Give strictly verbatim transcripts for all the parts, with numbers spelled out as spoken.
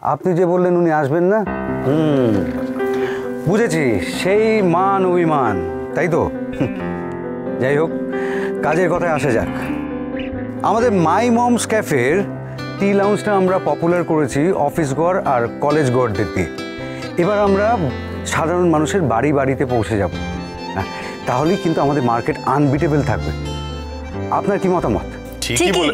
আপনি যে বললেন উনি আসবেন না, হুম বুঝেছি, সেই মান অভিমান, তাই তো? যাই হোক, কাজের কথায় আসা যাক। আমাদের মাই মমস ক্যাফের টি লাউঞ্জটা আমরা পপুলার করেছি অফিস ঘর আর কলেজ ঘরদের দিয়ে। এবার আমরা সাধারণ মানুষের বাড়ি বাড়িতে পৌঁছে যাব, তাহলেই কিন্তু আমাদের মার্কেট আনবিটেবল থাকবে। আপনার কি মতামত? ঠিকই বলে।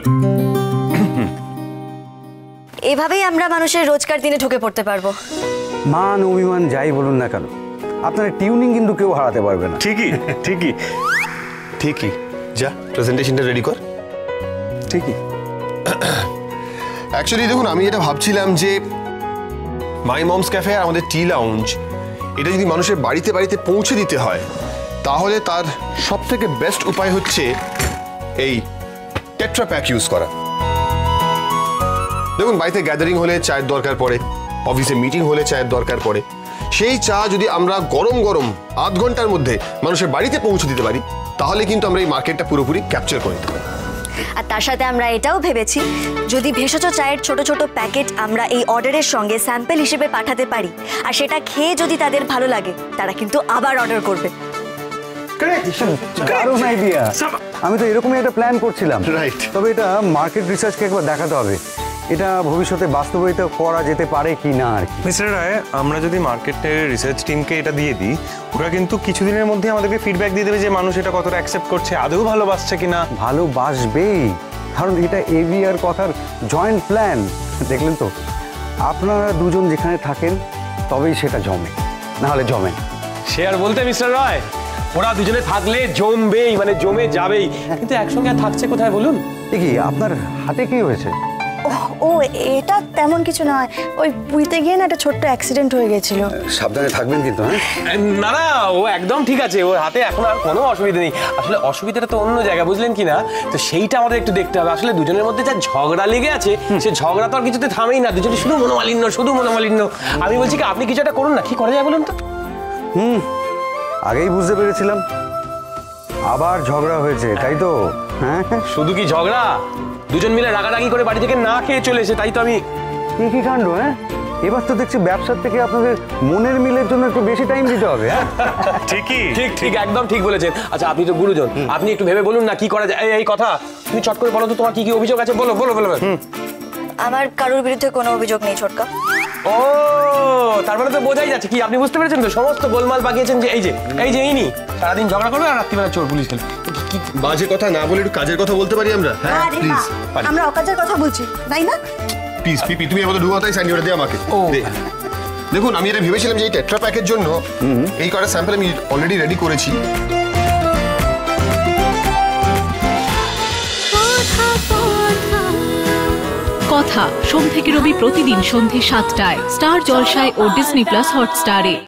এভাবেই আমরা মানুষের রোজকার দিনে ঢুকে পড়তে পারবো। মান অভিমান যাই বলুন না কেন, আপনার টিউনিং কিন্তু কেউ হারাতে পারবে না। ঠিকই ঠিকই ঠিকই যা প্রেজেন্টেশনটা রেডি কর। ঠিকই। অ্যাকচুয়ালি দেখুন, আমি এটা ভাবছিলাম যে মাই মমস ক্যাফে আর আমাদের টি লাউঞ্জ, এটা যদি মানুষের বাড়িতে বাড়িতে পৌঁছে দিতে হয়, তাহলে তার সব থেকে বেস্ট উপায় হচ্ছে এই টেট্রা প্যাক ইউজ করা। দেখুন, বাড়িতে গ্যাদারিং হলে চায়ের দরকার পড়ে, অফিসে মিটিং হলে চায়ের দরকার পড়ে। সেই চা যদি আমরা গরম গরম আধ ঘন্টার মধ্যে মানুষের বাড়িতে পৌঁছে দিতে পারি, তাহলে কিন্তু আমরা এই মার্কেটটা পুরোপুরি ক্যাপচার করে দিতে পারি। আর তার সাথে আমরা এটাও ভেবেছি, যদি ভেষজ চায়ের ছোট ছোট প্যাকেট আমরা এই অর্ডারের সঙ্গে স্যাম্পল হিসেবে পাঠাতে পারি, আর সেটা খেয়ে যদি তাদের ভালো লাগে, তারা কিন্তু আবার অর্ডার করবে। দারুণ আইডিয়া। আমি তো এরকমই একটা প্ল্যান করছিলাম। রাইট। তবে এটা মার্কেট রিসার্চকে একবার দেখাতে হবে, এটা ভবিষ্যতে বাস্তবায়িত করা যেতে পারে কি না আর কি। মিস্টার রায়, আমরা যদি মার্কেটের রিসার্চ টিমকে এটা দিয়ে দিই, ওরা কিন্তু কিছুদিনের মধ্যে আমাদেরকে ফিডব্যাক দিয়ে দেবে যে মানুষ এটা কতটা অ্যাকসেপ্ট করছে, আদৌ ভালোবাসছে কিনা। ভালোবাসবেই, কারণ এটা এভিআর কথার জয়েন্ট প্ল্যান। দেখলেন তো, আপনারা দুজন যেখানে থাকেন তবেই সেটা জমে, না হলে জমে না। সে আর বলতে মিস্টার রায়, ওরা দুজনে থাকলে জমবেই, মানে জমে যাবেই, কিন্তু একসঙ্গে আর থাকছে কোথায় বলুন? কি আপনার হাতে কি হয়েছে? ও এটা তেমন কিছু নয়, ওই পুইতে গিয়ে না একটা ছোট্ট অ্যাক্সিডেন্ট হয়ে গেছিল। সাবধানে থাকবেন কিন্তু। হ্যাঁ না না, ও একদম ঠিক আছে, ওর হাতে এখন আর কোনো অসুবিধা নেই। আসলে অসুবিধাটা তো অন্য জায়গা, বুঝলেন কি না? তো সেইটা আমাদের একটু দেখতে হবে। আসলে দুজনের মধ্যে যা ঝগড়া লেগে আছে, সে ঝগড়া তো আর কিছুতে থামেই না, দুজনে শুধু মনোমালিন্য শুধু মনোমালিন্য। আমি বলছি কি, আপনি কিছু একটা করুন না, কি করা যায় বলুন তো? হুম আগেই বুঝতে পেরেছিলাম, আবার ঝগড়া হয়েছে, তাই তো? হ্যাঁ, শুধু কি ঝগড়া, দুজন মিলে রাগারাগি করে বাড়ি থেকে না খেয়ে চলে এসে, তাই তো আমি। কি কি কাণ্ড! হ্যাঁ, এবার তো দেখছি ব্যবসার থেকে আপনাদের মনের মিলের জন্য একটু বেশি টাইম দিতে হবে। হ্যাঁ ঠিকই ঠিক ঠিক একদম ঠিক বলেছেন। আচ্ছা, আপনি তো গুরুজন, আপনি একটু ভেবে বলুন না কি করা যায়। এই কথা তুমি চট করে বলো তো, তোমার কি কি অভিযোগ আছে, বলো বলো বলো। আমার কারোর বিরুদ্ধে কোনো অভিযোগ নেই ছোটকা। ও তার মানে তো বোঝাই যাচ্ছে কি, আপনি বুঝতে পেরেছেন তো, সমস্ত গোলমাল পাকিয়েছেন যে এই যে এই যে ইনি সারাদিন ঝগড়া করবে আর রাত্রিবেলা চোর পুলিশ খেলে। বাজে কথা না বলে একটু কাজের কথা বলতে পারি আমরা? হ্যাঁ প্লিজ। আমরা অকাজের কথা বলছি, তাই না? প্লিজ পিপি, তুমি আমাদের ডুবাতাই সাইন করে দে আমাকে। দেখুন, আমি এটা ভেবেছিলাম যে এই টেট্রা প্যাকের জন্য এই কটা স্যাম্পল আমি অলরেডি রেডি করেছি। কথা সোম থেকে রবি প্রতিদিন সন্ধে সাতটায় স্টার জলসায় ও ডিজনি প্লাস হটস্টারে।